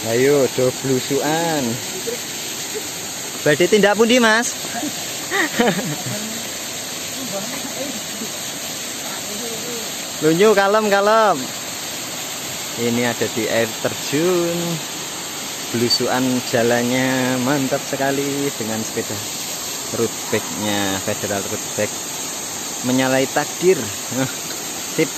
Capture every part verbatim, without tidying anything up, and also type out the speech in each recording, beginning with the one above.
Ayo do blusukan. Badhe tindak pundi, Mas? Lunyu kalem-kalem. Ini ada di air terjun. Blusukan jalannya mantap sekali dengan sepeda road bike-nya, Federal Road Bike. Menyalai takdir. Sip.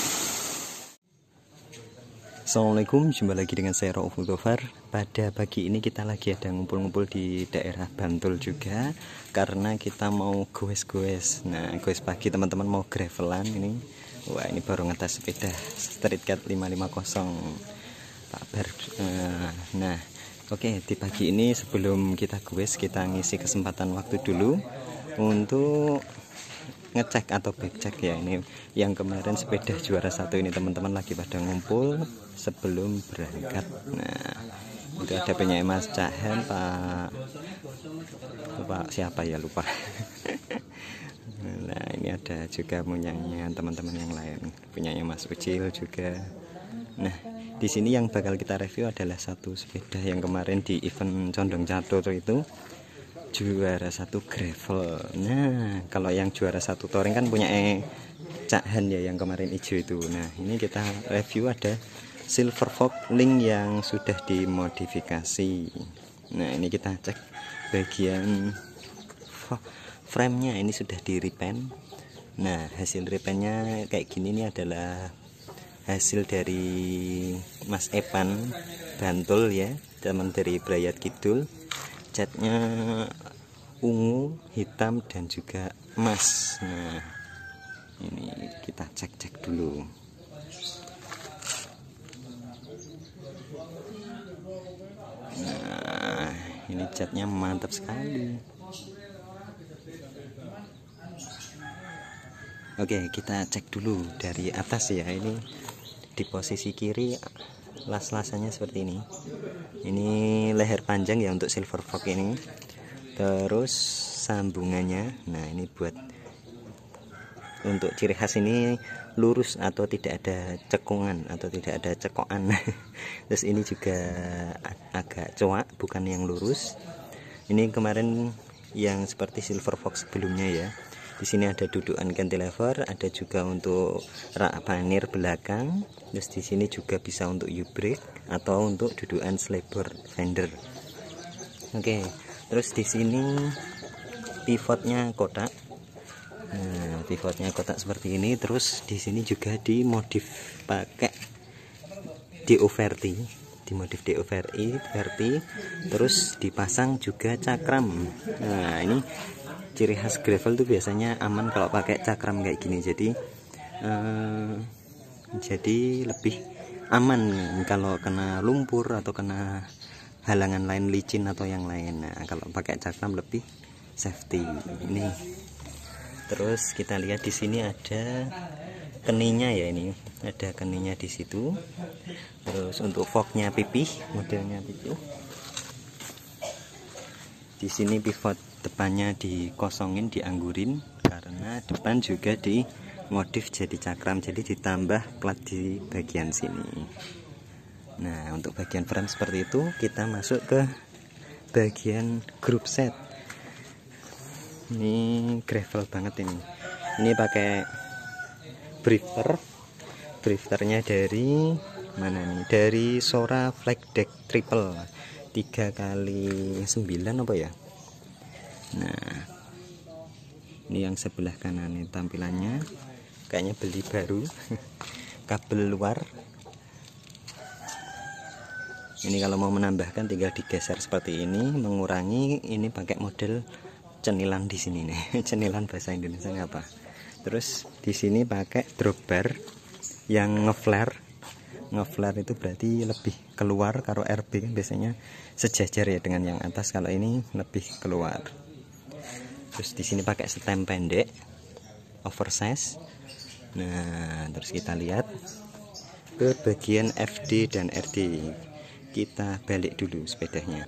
Assalamualaikum, jumpa lagi dengan saya Rauf Muthofar. Pada pagi ini kita lagi ada ngumpul-ngumpul di daerah Bantul juga, karena kita mau goes-goes. Nah, goes pagi teman-teman mau gravelan ini. Wah, ini baru ngetes sepeda Street Cat lima lima nol Pak Bar. Nah, oke, di pagi ini sebelum kita goes, kita ngisi kesempatan waktu dulu untuk ngecek atau backcheck ya. Ini yang kemarin sepeda juara satu ini teman-teman lagi pada ngumpul sebelum berangkat. Nah, itu ada penyanyi Mas Cahen, Pak Pak siapa ya lupa. Nah, ini ada juga punyanya teman-teman yang lain, punyanya Mas Ucil juga. Nah, di sini yang bakal kita review adalah satu sepeda yang kemarin di event Condong Catur itu juara satu gravel. Nah, kalau yang juara satu touring kan punya eh, Cak Han ya, yang kemarin hijau itu. Nah, ini kita review ada Silver Fox Link yang sudah dimodifikasi. Nah, ini kita cek bagian frame-nya, ini sudah di repaint. Nah, hasil repaintnya kayak gini. Ini adalah hasil dari Mas Epan Bantul ya, teman dari Brayat Kidul. Catnya ungu, hitam, dan juga emas. Nah, ini kita cek-cek dulu. Nah, ini catnya mantap sekali. Oke, kita cek dulu dari atas ya. Ini di posisi kiri las-lasannya seperti ini. Ini leher panjang ya untuk Silver Fox ini. Terus sambungannya, nah ini buat untuk ciri khas ini lurus atau tidak ada cekungan atau tidak ada cekokan. Terus ini juga agak coak, bukan yang lurus. Ini kemarin yang seperti Silver Fox sebelumnya ya. Di sini ada dudukan cantilever, ada juga untuk rak panir belakang. Terus di sini juga bisa untuk U-brake atau untuk dudukan slipper fender. Oke, terus di sini pivotnya kotak. Nah, pivotnya kotak seperti ini. Terus di sini juga dimodif pakai D O verti, dimodif D O verti. Terus dipasang juga cakram. Nah, ini ciri khas gravel tuh biasanya aman kalau pakai cakram kayak gini. Jadi eh, jadi lebih aman kalau kena lumpur atau kena halangan lain, licin atau yang lain. Nah, kalau pakai cakram lebih safety. Ini terus kita lihat di sini ada keninya ya, ini ada keninya di situ. Terus untuk forknya pipih, modelnya pipih. Di sini pivot depannya dikosongin, dianggurin, karena depan juga dimodif jadi cakram, jadi ditambah plat di bagian sini. Nah, untuk bagian frame seperti itu. Kita masuk ke bagian group set. Ini gravel banget ini. Ini pakai drifter. Drifternya dari mana nih? Dari Sora Flag Deck Triple tiga kali sembilan apa ya? Nah, ini yang sebelah kanan ini tampilannya kayaknya beli baru. Kabel luar ini kalau mau menambahkan tinggal digeser seperti ini, mengurangi. Ini pakai model cenilan di sini nih. Cenilan bahasa Indonesia apa? Terus di sini pakai drop bar yang ngeflare. Ngeflare itu berarti lebih keluar. Kalau R B kan biasanya sejajar ya dengan yang atas, kalau ini lebih keluar. Terus di sini pakai stem pendek oversize. Nah, terus kita lihat ke bagian F D dan R D. Kita balik dulu sepedanya.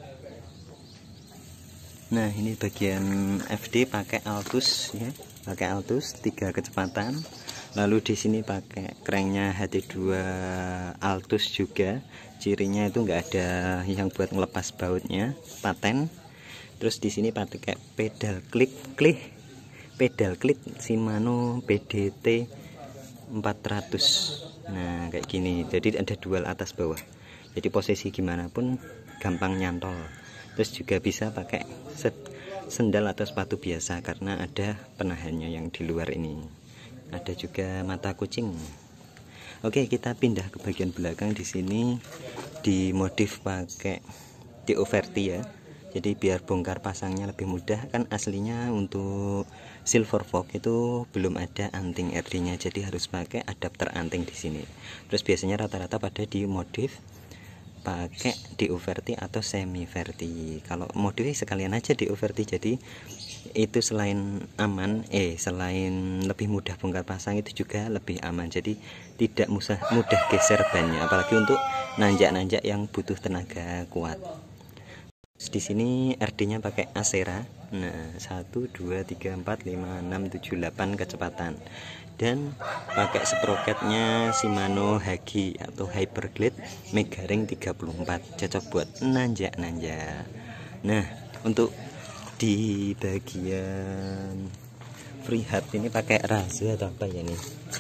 Nah, ini bagian F D pakai Altus ya, pakai Altus tiga kecepatan. Lalu di sini pakai cranknya H T dua Altus juga, cirinya itu enggak ada yang buat ngelepas bautnya, paten. Terus di sini pakai pedal klik klik pedal klik Shimano B D T empat ratus. Nah kayak gini, jadi ada dual atas bawah, jadi posisi gimana pun gampang nyantol. Terus juga bisa pakai sendal atau sepatu biasa karena ada penahannya yang di luar ini. Ada juga mata kucing. Oke, kita pindah ke bagian belakang. Di sini dimodif pakai D O Verti ya, jadi biar bongkar pasangnya lebih mudah. Kan aslinya untuk Silver Fox itu belum ada anting R D nya, jadi harus pakai adapter anting di sini. Terus biasanya rata-rata pada dimodif pakai D O Verti atau semi Verti. Kalau modif sekalian aja D O Verti, jadi itu selain aman eh selain lebih mudah bongkar pasang, itu juga lebih aman, jadi tidak mudah mudah geser bannya, apalagi untuk nanjak-nanjak yang butuh tenaga kuat. Di sini R D nya pakai Acera. Nah satu dua tiga empat lima enam tujuh delapan kecepatan, dan pakai sprocketnya Shimano H G atau Hyperglide Megaring tiga puluh empat, cocok buat nanjak-nanjak. Nah untuk di bagian free hub ini pakai Raza atau apa ya nih?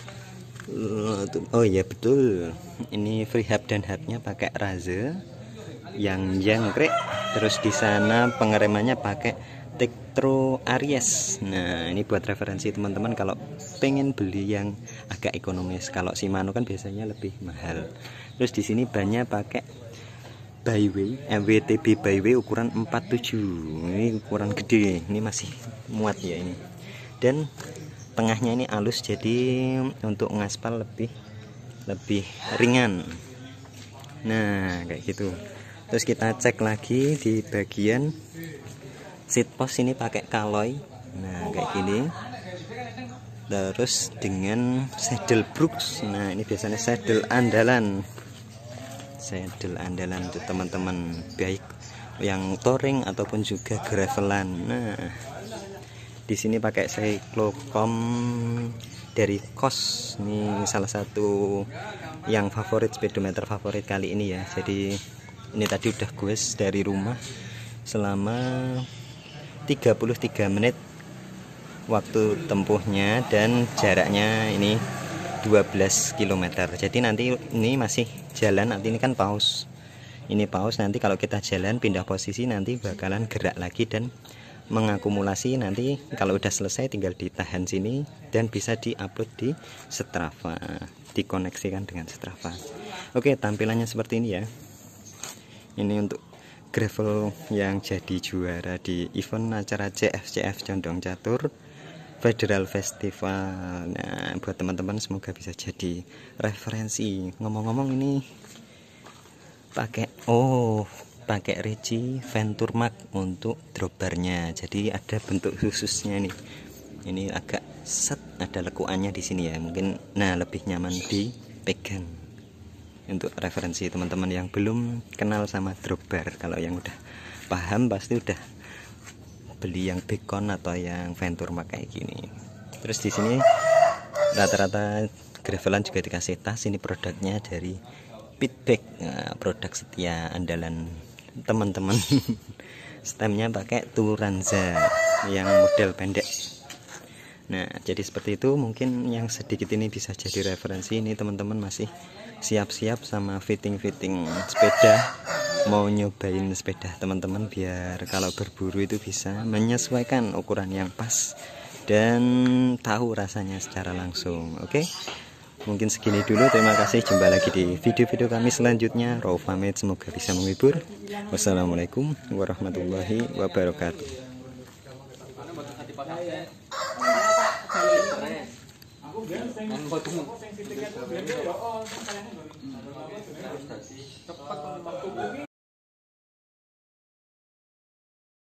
Oh iya betul, ini free hub dan hubnya pakai Raza yang jangkrik. Terus di sana pengeremannya pakai Tektro Aries. Nah ini buat referensi teman-teman kalau pengen beli yang agak ekonomis. Kalau Shimano kan biasanya lebih mahal. Terus di sini bannya pakai Byway, M W T B Byway ukuran empat puluh tujuh. Ini ukuran gede, ini masih muat ya ini. Dan tengahnya ini halus, jadi untuk ngaspal lebih lebih ringan. Nah kayak gitu. Terus kita cek lagi di bagian seat post, ini pakai Kaloy. Nah kayak gini. Terus dengan saddle Brooks. Nah ini biasanya saddle andalan. Saddle andalan untuk teman-teman, baik yang touring ataupun juga gravelan. Nah di sini pakai Cyclocom dari Kos. Ini salah satu yang favorit, speedometer favorit kali ini ya. Jadi ini tadi udah goes dari rumah selama tiga puluh tiga menit waktu tempuhnya, dan jaraknya ini dua belas kilometer. Jadi nanti ini masih jalan, nanti ini kan pause. Ini pause, nanti kalau kita jalan pindah posisi nanti bakalan gerak lagi dan mengakumulasi. Nanti kalau udah selesai tinggal ditahan sini dan bisa diupload di Strava, dikoneksikan dengan Strava. Oke, tampilannya seperti ini ya. Ini untuk gravel yang jadi juara di event acara C F C F Condong Catur Federal Festival. Nah buat teman-teman semoga bisa jadi referensi. Ngomong-ngomong ini pakai oh pakai Ricci Venture Mark untuk dropbarnya, jadi ada bentuk khususnya nih. Ini agak set, ada lekuannya di sini ya, mungkin nah lebih nyaman dipegang. Untuk referensi teman-teman yang belum kenal sama dropbar, kalau yang udah paham pasti udah beli yang Beacon atau yang Venture Mark kayak gini. Terus di sini rata-rata gravelan juga dikasih tas. Ini produknya dari Pitback, nah, produk setia andalan teman-teman. Stemnya pakai Turanza yang model pendek. Nah jadi seperti itu, mungkin yang sedikit ini bisa jadi referensi. Ini teman-teman masih siap-siap sama fitting-fitting sepeda, mau nyobain sepeda teman-teman biar kalau berburu itu bisa menyesuaikan ukuran yang pas dan tahu rasanya secara langsung. Oke, mungkin segini dulu, terima kasih, jumpa lagi di video-video kami selanjutnya. Rauf pamit, semoga bisa menghibur. Wassalamualaikum warahmatullahi wabarakatuh.